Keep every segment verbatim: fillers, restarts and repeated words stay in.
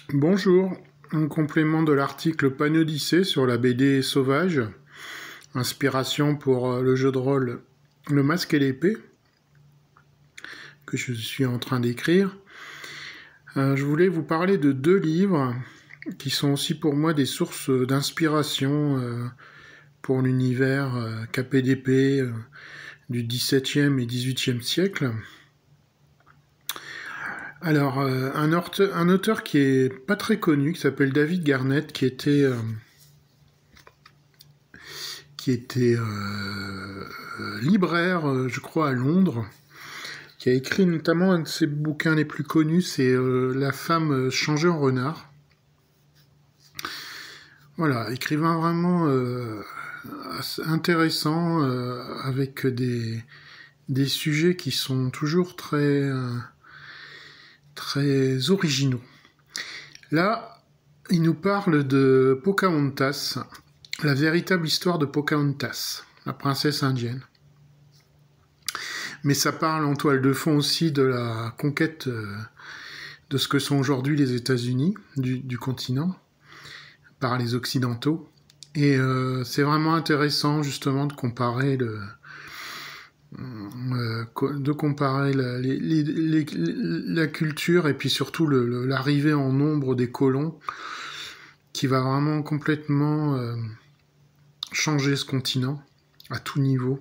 Bonjour, en complément de l'article Panodyssée sur la B D Sauvage, inspiration pour euh, le jeu de rôle Le Masque et l'Épée, que je suis en train d'écrire, euh, je voulais vous parler de deux livres qui sont aussi pour moi des sources d'inspiration euh, pour l'univers euh, K P D P euh, du dix-septième et dix-huitième siècle. Alors, euh, un, auteur, un auteur qui est pas très connu, qui s'appelle David Garnett, qui était, euh, qui était euh, libraire, euh, je crois, à Londres, qui a écrit notamment un de ses bouquins les plus connus, c'est euh, La femme changée en renard. Voilà, écrivain vraiment euh, intéressant, euh, avec des, des sujets qui sont toujours très... Euh, très originaux. Là, il nous parle de Pocahontas, la véritable histoire de Pocahontas, la princesse indienne. Mais ça parle en toile de fond aussi de la conquête euh, de ce que sont aujourd'hui les États-Unis, du, du continent, par les Occidentaux. Et euh, c'est vraiment intéressant justement de comparer le, Euh, de comparer la, les, les, les, la culture et puis surtout le, le, l'arrivée en nombre des colons qui va vraiment complètement euh, changer ce continent à tout niveau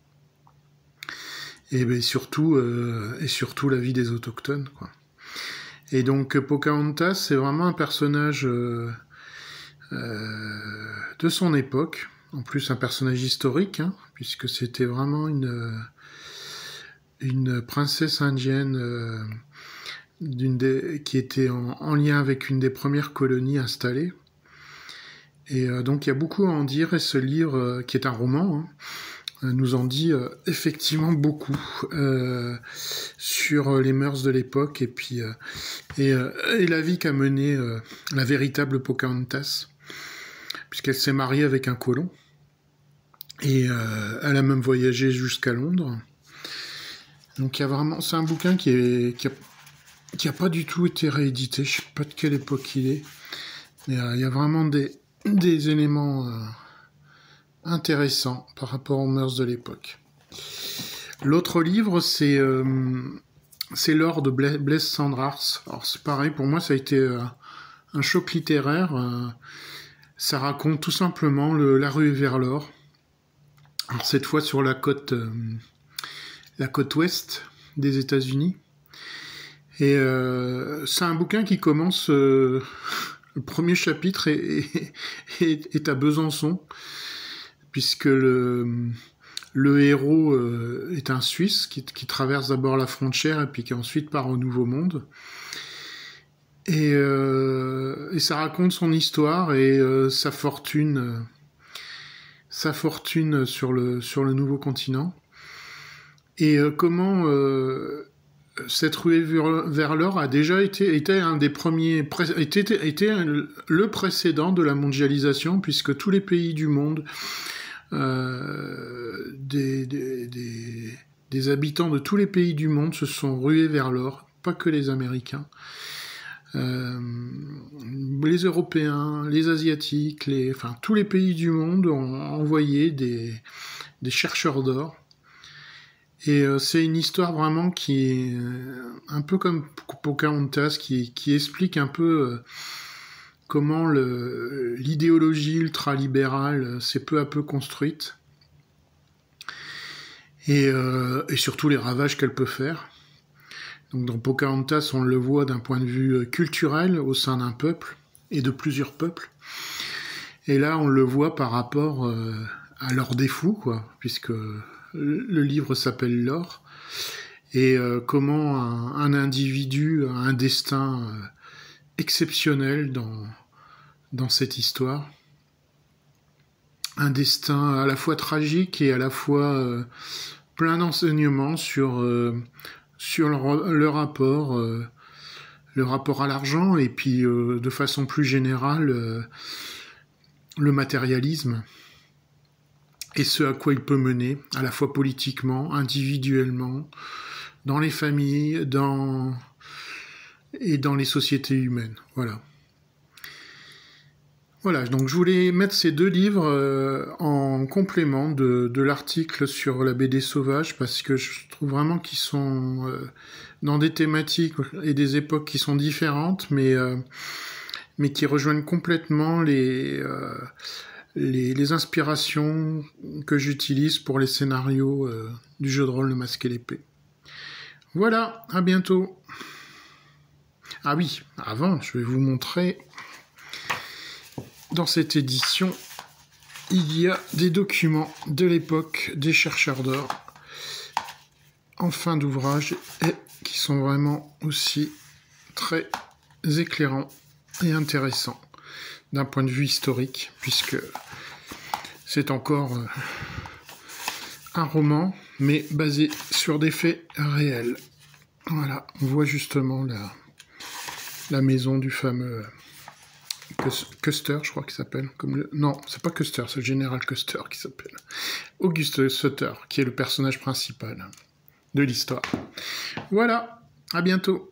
et ben, surtout, euh, et surtout la vie des autochtones, quoi. Et donc Pocahontas, c'est vraiment un personnage euh, euh, de son époque, en plus un personnage historique, hein, puisque c'était vraiment une une princesse indienne euh, d'une des, qui était en, en lien avec une des premières colonies installées. Et euh, donc il y a beaucoup à en dire, et ce livre, euh, qui est un roman, hein, nous en dit euh, effectivement beaucoup euh, sur les mœurs de l'époque et puis euh, et, euh, et la vie qu'a menée euh, la véritable Pocahontas, puisqu'elle s'est mariée avec un colon et euh, elle a même voyagé jusqu'à Londres. Donc il y a vraiment, c'est un bouquin qui est qui a, qui a pas du tout été réédité. Je sais pas de quelle époque il est. Mais euh, il y a vraiment des des éléments euh, intéressants par rapport aux mœurs de l'époque. L'autre livre, c'est euh, c'est L'or de Blaise Cendrars. Alors c'est pareil, pour moi ça a été euh, un choc littéraire. Euh, ça raconte tout simplement le, la ruée vers l'or. Alors cette fois sur la côte euh, la côte ouest des États-Unis. Et euh, c'est un bouquin qui commence... Euh, le premier chapitre est, est, est, est à Besançon, puisque le, le héros euh, est un Suisse qui, qui traverse d'abord la frontière et puis qui ensuite part au Nouveau Monde. Et, euh, et ça raconte son histoire et euh, sa fortune, euh, sa fortune sur le, sur le nouveau continent. Et euh, comment euh, cette ruée vers l'or a déjà été, été un des premiers, était, était le précédent de la mondialisation, puisque tous les pays du monde, euh, des, des, des, des habitants de tous les pays du monde se sont rués vers l'or, pas que les Américains. Euh, les Européens, les Asiatiques, les, enfin tous les pays du monde ont envoyé des, des chercheurs d'or. Et euh, c'est une histoire vraiment qui est euh, un peu comme Pocahontas, qui, qui explique un peu euh, comment le, l'idéologie ultralibérale s'est peu à peu construite. Et, euh, et surtout les ravages qu'elle peut faire. Donc dans Pocahontas, on le voit d'un point de vue culturel au sein d'un peuple, et de plusieurs peuples. Et là, on le voit par rapport euh, à leurs défauts, quoi, puisque le livre s'appelle L'or, et euh, comment un, un individu a un destin euh, exceptionnel dans, dans cette histoire. Un destin à la fois tragique et à la fois euh, plein d'enseignements sur, euh, sur le, le rapport, euh, le rapport à l'argent, et puis euh, de façon plus générale, euh, le matérialisme. Et ce à quoi il peut mener, à la fois politiquement, individuellement, dans les familles, dans... et dans les sociétés humaines. Voilà. Voilà, donc je voulais mettre ces deux livres euh, en complément de, de l'article sur la B D sauvage, parce que je trouve vraiment qu'ils sont euh, dans des thématiques et des époques qui sont différentes, mais, euh, mais qui rejoignent complètement les, euh, les, les inspirations que j'utilise pour les scénarios euh, du jeu de rôle Le Masque et l'Épée. Voilà, à bientôt. Ah oui, avant, je vais vous montrer... Dans cette édition, il y a des documents de l'époque des chercheurs d'or en fin d'ouvrage et qui sont vraiment aussi très éclairants et intéressants d'un point de vue historique, puisque c'est encore euh, un roman, mais basé sur des faits réels. Voilà, on voit justement la, la maison du fameux... Custer, je crois qu'il s'appelle. Comme le... Non, c'est pas Custer, c'est le général Custer qui s'appelle. Auguste Sutter, qui est le personnage principal de l'histoire. Voilà, à bientôt.